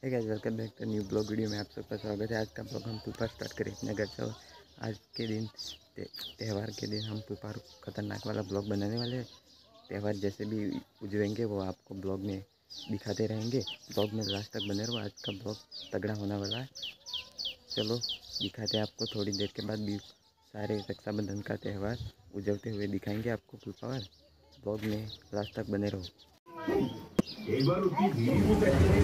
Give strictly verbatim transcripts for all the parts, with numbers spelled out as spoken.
Hey guys, welcome back to new blog video में आप सबका स्वागत है। आज का ब्लॉग हम पुलपार स्टार्ट करें अपने घर से। आज के दिन त्यौहार के दिन हम पुलपार खतरनाक वाला ब्लॉग बनाने वाले हैं। त्यौहार जैसे भी उजवेंगे वो आपको ब्लॉग में दिखाते रहेंगे। ब्लॉग में लास्ट तक बने रहो, आज का ब्लॉग तगड़ा होने वाला है। चलो दिखाते हैं आपको, थोड़ी देर के बाद भी सारे रक्षाबंधन का त्यौहार उजवते हुए दिखाएंगे आपको पुलपार। ब्लॉग में लास्ट तक बने रहो। एक बार उसकी वीडियो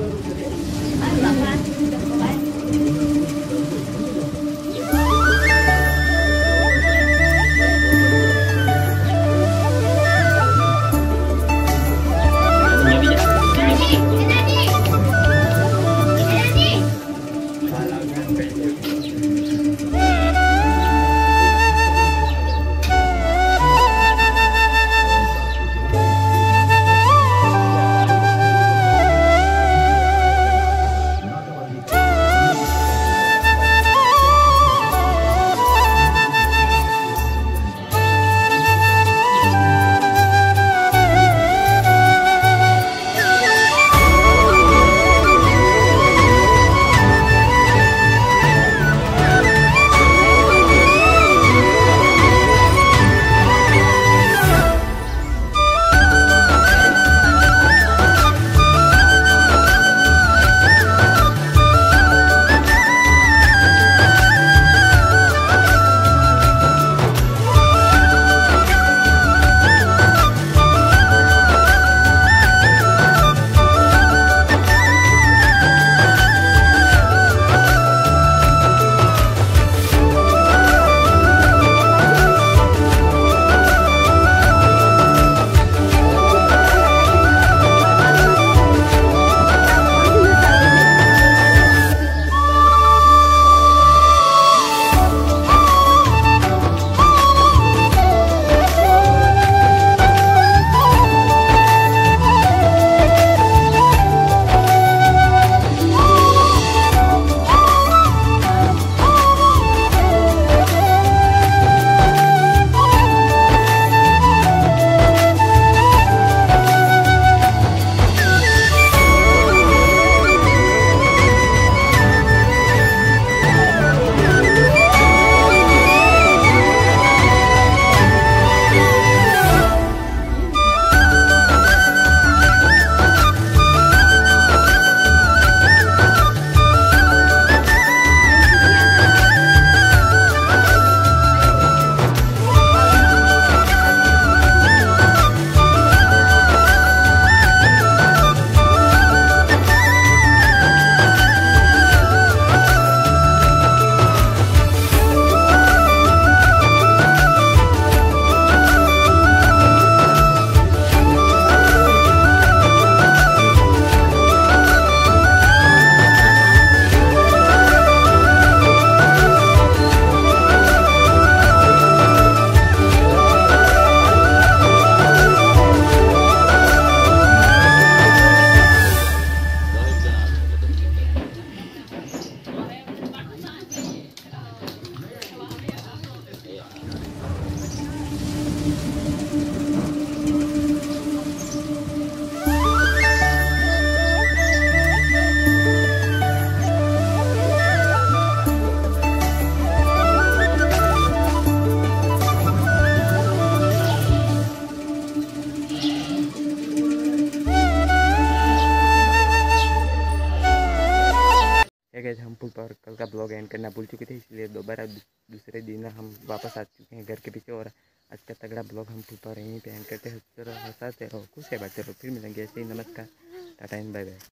गाइस, हम पुलपार कल का ब्लॉग एंड करना भूल चुके थे, इसलिए दोबारा दूसरे दिन हम वापस आ चुके हैं घर के पीछे। और आज का तगड़ा ब्लॉग हम पुलपार यहीं पे एंड करते हैं। हंसते रहो, हंसाते रहो, खुश है, बातें रहो। फिर मिलेंगे ऐसे ही। नमस्कार, टाटा एंड बाय बाय।